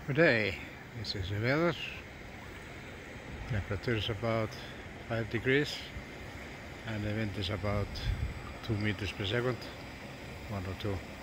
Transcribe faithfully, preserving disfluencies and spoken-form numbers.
Good day, this is the weather. Temperature is about five degrees and the wind is about two meters per second, one or two.